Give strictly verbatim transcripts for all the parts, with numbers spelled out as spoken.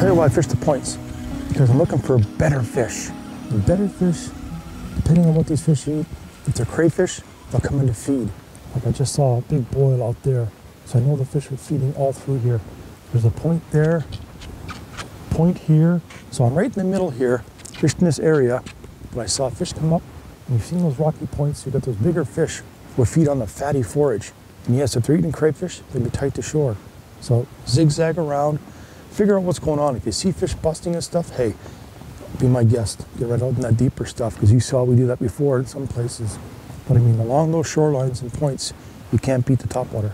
tell you why I fish the points. Because I'm looking for better fish. The better fish, depending on what these fish eat, if they're crayfish, they'll come in to feed. Like I just saw a big boil out there. So I know the fish are feeding all through here. There's a point there, point here. So I'm right in the middle here, fished in this area. But I saw fish come up, and you've seen those rocky points. You got those bigger fish will feed on the fatty forage. And yes, if they're eating crayfish, they'll be tight to shore. So zigzag around, figure out what's going on. If you see fish busting and stuff, hey, be my guest. Get right out in that deeper stuff, because you saw we do that before in some places. But I mean, along those shorelines and points, you can't beat the topwater.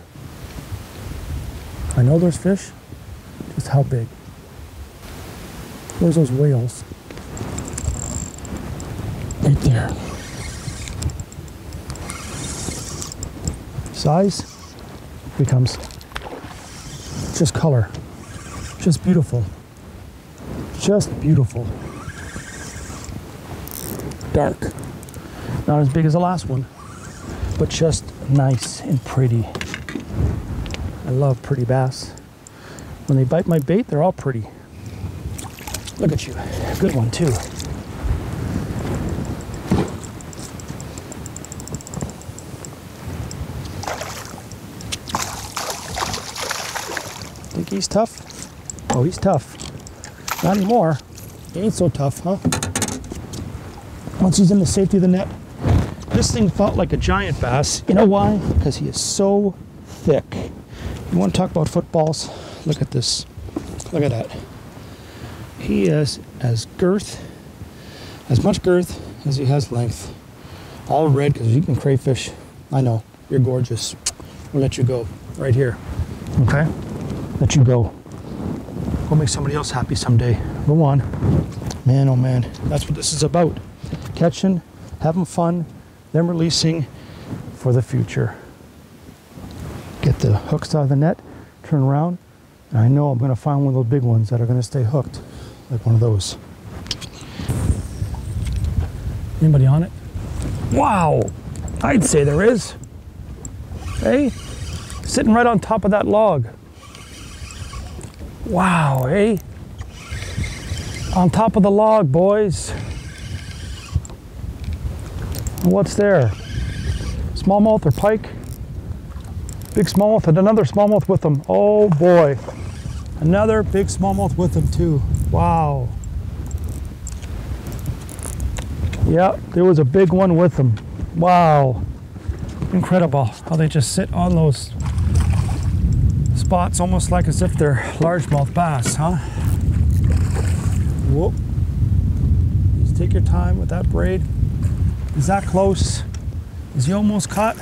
I know there's fish, just how big? Where's those whales? Right there. Size becomes just color. Just beautiful. Just beautiful. Dark. Not as big as the last one, but just nice and pretty. I love pretty bass. When they bite my bait, they're all pretty. Look at you. Good one, too. Think he's tough? Oh, he's tough. Not anymore. He ain't so tough, huh? Once he's in the safety of the net, this thing felt like a giant bass. You know why? Because he is so thick. You want to talk about footballs? Look at this. Look at that. He is as girth, as much girth as he has length. All red because you can crayfish. I know, you're gorgeous. We'll let you go right here. Okay? Let you go. Go make somebody else happy someday. Go on. Man, oh man, that's what this is about. Catching, having fun, then releasing for the future. Get the hooks out of the net, turn around, and I know I'm going to find one of those big ones that are going to stay hooked, like one of those. Anybody on it? Wow, I'd say there is. Hey, sitting right on top of that log. Wow, hey, on top of the log, boys. What's there? Smallmouth or pike? Big smallmouth and another smallmouth with them. Oh boy. Another big smallmouth with them too. Wow. Yeah, there was a big one with them. Wow. Incredible how they just sit on those spots almost like as if they're largemouth bass, huh? Whoop. Just take your time with that braid. Is that close? Is he almost caught?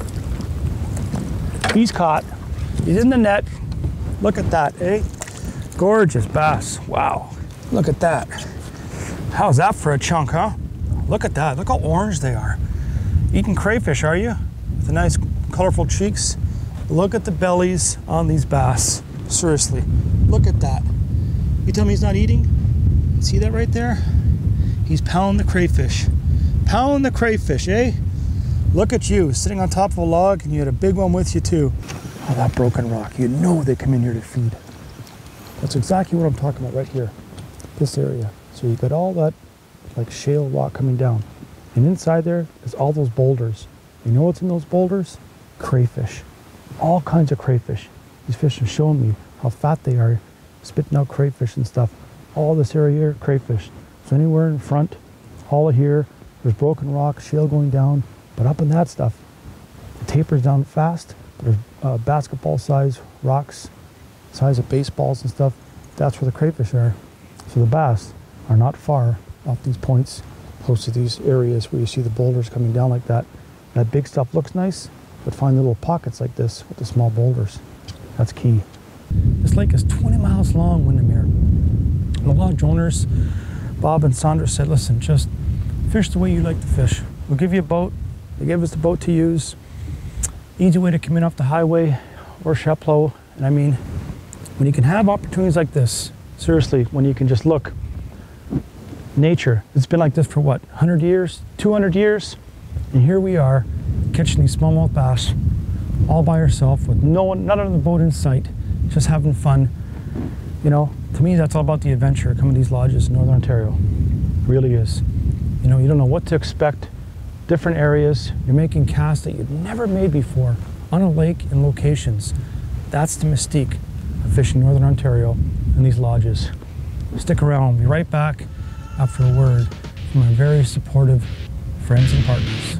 He's caught. He's in the net. Look at that, eh? Gorgeous bass. Wow. Look at that. How's that for a chunk, huh? Look at that. Look how orange they are. Eating crayfish, are you? With the nice, colorful cheeks. Look at the bellies on these bass. Seriously. Look at that. You tell me he's not eating? See that right there? He's pounding the crayfish. Pound the crayfish, eh? Look at you, sitting on top of a log, and you had a big one with you too. Oh, that broken rock. You know they come in here to feed. That's exactly what I'm talking about right here. This area. So you got all that like shale rock coming down. And inside there is all those boulders. You know what's in those boulders? Crayfish. All kinds of crayfish. These fish have shown me how fat they are, spitting out crayfish and stuff. All this area here, crayfish. So anywhere in front, all of here, there's broken rock, shale going down, but up in that stuff, it tapers down fast. There's uh, basketball-sized rocks, size of baseballs and stuff. That's where the crayfish are. So the bass are not far off these points, close to these areas where you see the boulders coming down like that. That big stuff looks nice, but find little pockets like this with the small boulders. That's key. This lake is twenty miles long, Windemere. And the lodge owners, Bob and Sandra, said, listen, just fish the way you like to fish. We'll give you a boat. They gave us the boat to use. Easy way to come in off the highway or Chapleau. And I mean, when you can have opportunities like this, seriously, when you can just look, nature, it's been like this for what, one hundred years, two hundred years? And here we are, catching these smallmouth bass all by yourself with no one, none of the boat in sight, just having fun. You know, To me, that's all about the adventure coming to these lodges in Northern Ontario. It really is. You know, you don't know what to expect. Different areas, you're making casts that you've never made before on a lake in locations. That's the mystique of fishing Northern Ontario in these lodges. Stick around, we'll be right back after a word from our very supportive friends and partners.